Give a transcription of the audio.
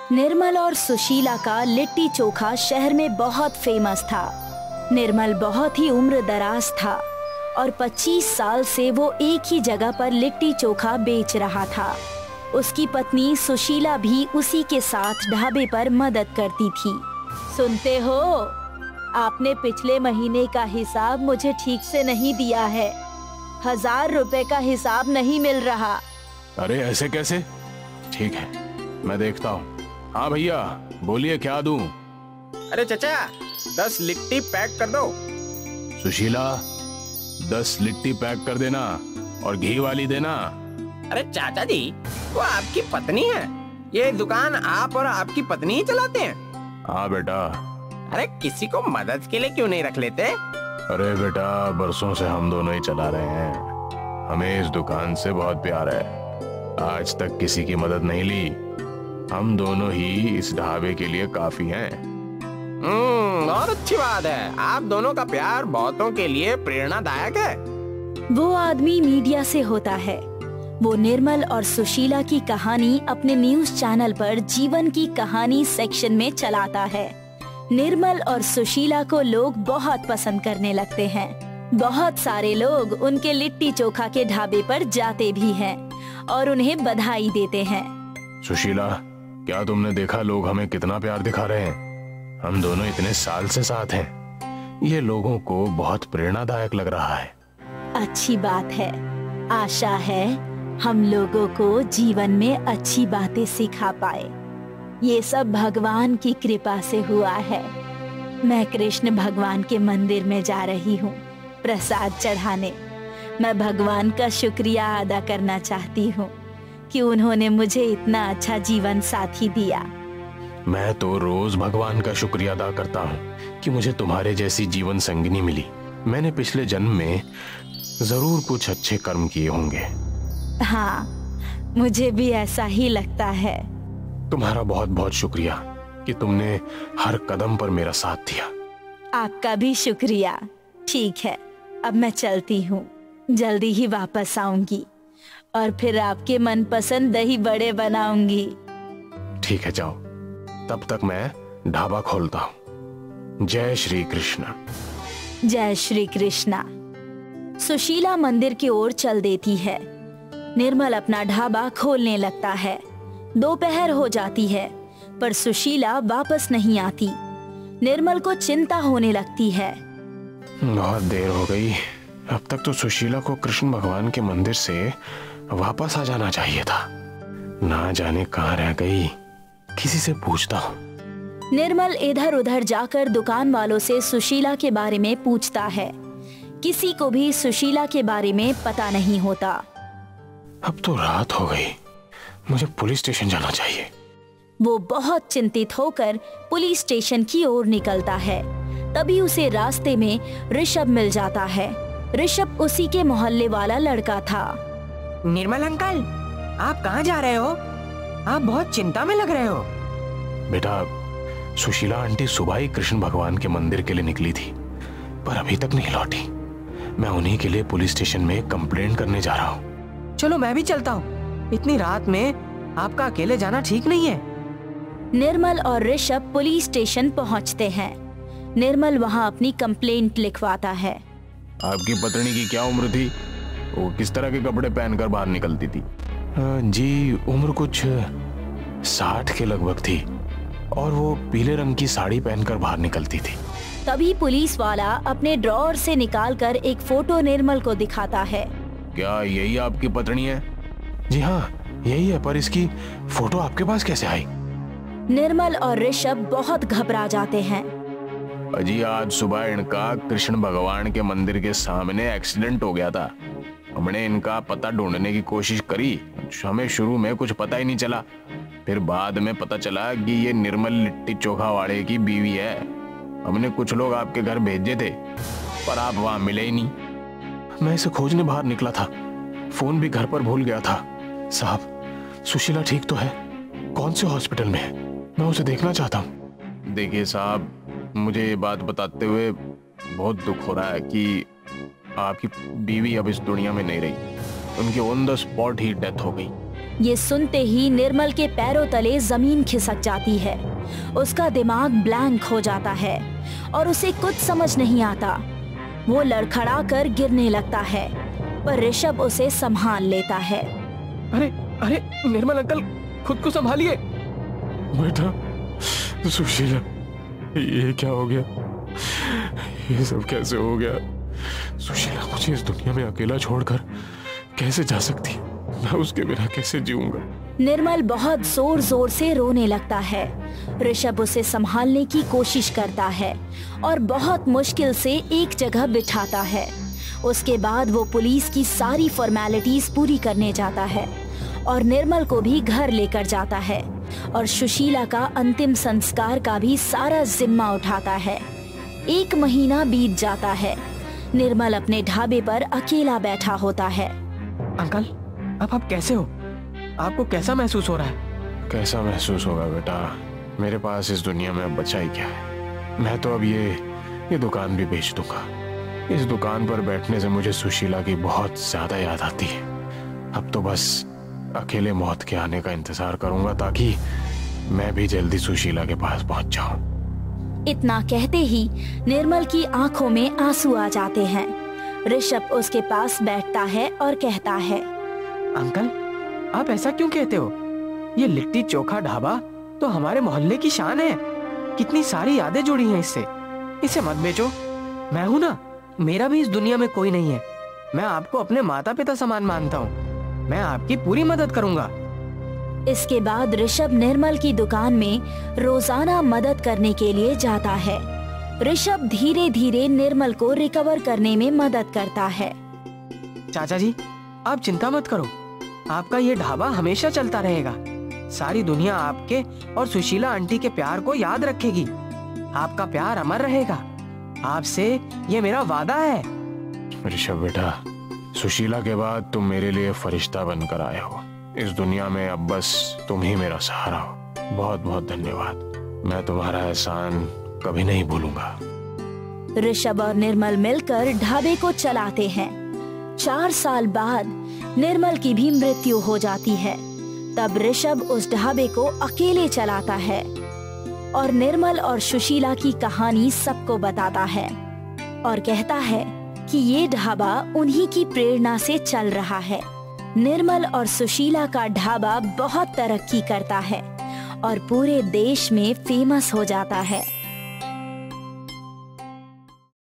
निर्मल और सुशीला का लिट्टी चोखा शहर में बहुत फेमस था। निर्मल बहुत ही उम्र दराज था और 25 साल से वो एक ही जगह पर लिट्टी चोखा बेच रहा था। उसकी पत्नी सुशीला भी उसी के साथ ढाबे पर मदद करती थी। सुनते हो, आपने पिछले महीने का हिसाब मुझे ठीक से नहीं दिया है। 1000 रुपए का हिसाब नहीं मिल रहा। अरे ऐसे कैसे? ठीक है, मैं देखता हूँ। हाँ भैया, बोलिए क्या दूं? अरे चचा, 10 लिट्टी पैक कर दो। सुशीला, 10 लिट्टी पैक कर देना और घी वाली देना। अरे चाचा जी, वो आपकी पत्नी है। ये दुकान आप और आपकी पत्नी ही चलाते हैं? हाँ बेटा। अरे किसी को मदद के लिए क्यों नहीं रख लेते? अरे बेटा, बरसों से हम दोनों ही चला रहे हैं। हमें इस दुकान से बहुत प्यार है। आज तक किसी की मदद नहीं ली। हम दोनों ही इस ढाबे के लिए काफी हैं। बहुत अच्छी बात है। आप दोनों का प्यार बहुतों के लिए प्रेरणादायक है। वो आदमी मीडिया से होता है। वो निर्मल और सुशीला की कहानी अपने न्यूज चैनल पर जीवन की कहानी सेक्शन में चलाता है। निर्मल और सुशीला को लोग बहुत पसंद करने लगते हैं। बहुत सारे लोग उनके लिट्टी चोखा के ढाबे पर जाते भी हैं और उन्हें बधाई देते हैं। सुशीला, क्या तुमने देखा लोग हमें कितना प्यार दिखा रहे हैं? हम दोनों इतने साल से साथ हैं। ये लोगों को बहुत प्रेरणादायक लग रहा है। अच्छी बात है। आशा है हम लोगों को जीवन में अच्छी बातें सिखा पाए। ये सब भगवान की कृपा से हुआ है। मैं कृष्ण भगवान के मंदिर में जा रही हूँ प्रसाद चढ़ाने। मैं भगवान का शुक्रिया अदा करना चाहती हूँ कि उन्होंने मुझे इतना अच्छा जीवन साथी दिया। मैं तो रोज भगवान का शुक्रिया अदा करता हूँ कि मुझे तुम्हारे जैसी जीवन संगिनी मिली। मैंने पिछले जन्म में जरूर कुछ अच्छे कर्म किए होंगे। हाँ, मुझे भी ऐसा ही लगता है। तुम्हारा बहुत बहुत शुक्रिया कि तुमने हर कदम पर मेरा साथ दिया। आपका भी शुक्रिया। ठीक है, अब मैं चलती हूँ। जल्दी ही वापस आऊंगी और फिर आपके मनपसंद दही बड़े बनाऊंगी। ठीक है, जाओ। तब तक मैं ढाबा खोलता हूँ। जय श्री कृष्ण। जय श्री कृष्णा। सुशीला मंदिर की ओर चल देती है। निर्मल अपना ढाबा खोलने लगता है। दोपहर हो जाती है पर सुशीला वापस नहीं आती। निर्मल को चिंता होने लगती है। बहुत देर हो गई। अब तक तो सुशीला को कृष्ण भगवान के मंदिर से वापस आ जाना चाहिए था। ना जाने कहाँ रह गई। किसी से पूछता हूँ। निर्मल इधर उधर जाकर दुकान वालों से सुशीला के बारे में पूछता है। किसी को भी सुशीला के बारे में पता नहीं होता। अब तो रात हो गई। मुझे पुलिस स्टेशन जाना चाहिए। वो बहुत चिंतित होकर पुलिस स्टेशन की ओर निकलता है। तभी उसे रास्ते में ऋषभ मिल जाता है। ऋषभ उसी के मोहल्ले वाला लड़का था। निर्मल अंकल, आप कहाँ जा रहे हो? आप बहुत चिंता में लग रहे हो। बेटा, सुशीला आंटी सुबह ही कृष्ण भगवान के मंदिर के लिए निकली थी पर अभी तक नहीं लौटी। मैं उन्हीं के लिए पुलिस स्टेशन में कंप्लेंट करने जा रहा हूँ। चलो मैं भी चलता हूँ। इतनी रात में आपका अकेले जाना ठीक नहीं है। निर्मल और ऋषभ पुलिस स्टेशन पहुँचते हैं। निर्मल वहाँ अपनी कंप्लेंट लिखवाता है। आपकी पत्नी की क्या उम्र थी? वो किस तरह के कपड़े पहनकर बाहर निकलती थी? जी, उम्र कुछ 60 के लगभग थी और वो पीले रंग की साड़ी पहनकर बाहर निकलती थी। तभी पुलिस वाला अपने ड्रॉअर से निकालकर एक फोटो निर्मल को दिखाता है। क्या यही आपकी पत्नी है? जी हाँ, यही है, पर इसकी फोटो आपके पास कैसे आई? निर्मल और ऋषभ बहुत घबरा जाते हैं। अजी, आज सुबह इनका कृष्ण भगवान के मंदिर के सामने एक्सीडेंट हो गया था। हमने इनका पता ढूंढने की कोशिश करी। हमें शुरू में कुछ पता ही नहीं चला। फिर बाद में पता चला कि ये निर्मल लिट्टी चोखा वाले की बीवी है। हमने कुछ लोग आपके घर भेजे थे पर आप वहां मिले ही नहीं। मैं इसे खोजने बाहर निकला था। फोन भी घर पर भूल गया था। साहब, सुशीला ठीक तो है? कौन से हॉस्पिटल में है? मैं उसे देखना चाहता हूँ। देखिए साहब, मुझे ये बात बताते हुए बहुत दुख हो रहा है कि आपकी बीवी अब इस दुनिया में नहीं रही। उनकी ऑन द स्पॉट ही डेथ हो गई। ये सुनते ही निर्मल के पैरों तले जमीन खिसक जाती है। उसका दिमाग ब्लैंक हो जाता है और उसे कुछ समझ नहीं आता। वो लड़खड़ा कर गिरने लगता है, पर ऋषभ उसे संभाल लेता है। अरे अरे निर्मल अंकल, खुद को संभालिए। बेटा सुशीला, ये क्या हो गया? ये सब कैसे हो गया? सुशीला मुझे इस दुनिया में अकेला छोड़कर कैसे जा सकती? मैं उसके बिना कैसे जीऊंगा? निर्मल बहुत जोर जोर से रोने लगता है। ऋषभ उसे संभालने की कोशिश करता है और बहुत मुश्किल से एक जगह बिठाता है। उसके बाद वो पुलिस की सारी फॉर्मेलिटीज पूरी करने जाता है और निर्मल को भी घर लेकर जाता है और सुशीला का अंतिम संस्कार का भी सारा जिम्मा उठाता है। 1 महीना बीत जाता है। निर्मल अपने ढाबे पर अकेला बैठा होता है। अंकल, अब आप कैसे हो? आपको कैसा महसूस हो रहा है? कैसा महसूस होगा बेटा? मेरे पास इस दुनिया में अब बचा ही क्या है? मैं तो अब ये दुकान भी बेच दूंगा। इस दुकान पर बैठने से मुझे सुशीला की बहुत ज्यादा याद आती है। अब तो बस अकेले मौत के आने का इंतजार करूंगा ताकि मैं भी जल्दी सुशीला के पास पहुंच जाऊं। इतना कहते ही निर्मल की आंखों में आंसू आ जाते हैं। ऋषभ उसके पास बैठता है और कहता है, अंकल, आप ऐसा क्यों कहते हो? ये लिट्टी चोखा ढाबा तो हमारे मोहल्ले की शान है। कितनी सारी यादें जुड़ी हैं इससे। इसे मत बेचो। मैं हूं ना, मेरा भी इस दुनिया में कोई नहीं है। मैं आपको अपने माता पिता समान मानता हूँ। मैं आपकी पूरी मदद करूंगा। इसके बाद ऋषभ निर्मल की दुकान में रोजाना मदद करने के लिए जाता है। ऋषभ धीरे धीरे निर्मल को रिकवर करने में मदद करता है। चाचा जी, आप चिंता मत करो। आपका ये ढाबा हमेशा चलता रहेगा। सारी दुनिया आपके और सुशीला आंटी के प्यार को याद रखेगी। आपका प्यार अमर रहेगा। आपसे ये मेरा वादा है। ऋषभ बेटा, सुशीला के बाद तुम मेरे लिए फरिश्ता बनकर आए हो। इस दुनिया में अब बस तुम ही मेरा सहारा हो। बहुत बहुत धन्यवाद। मैं तुम्हारा एहसान कभी नहीं भूलूंगा। ऋषभ और निर्मल मिलकर ढाबे को चलाते हैं। 4 साल बाद निर्मल की भी मृत्यु हो जाती है। तब ऋषभ उस ढाबे को अकेले चलाता है और निर्मल और सुशीला की कहानी सबको बताता है और कहता है कि ये ढाबा उन्हीं की प्रेरणा से चल रहा है। निर्मल और सुशीला का ढाबा बहुत तरक्की करता है और पूरे देश में फेमस हो जाता है।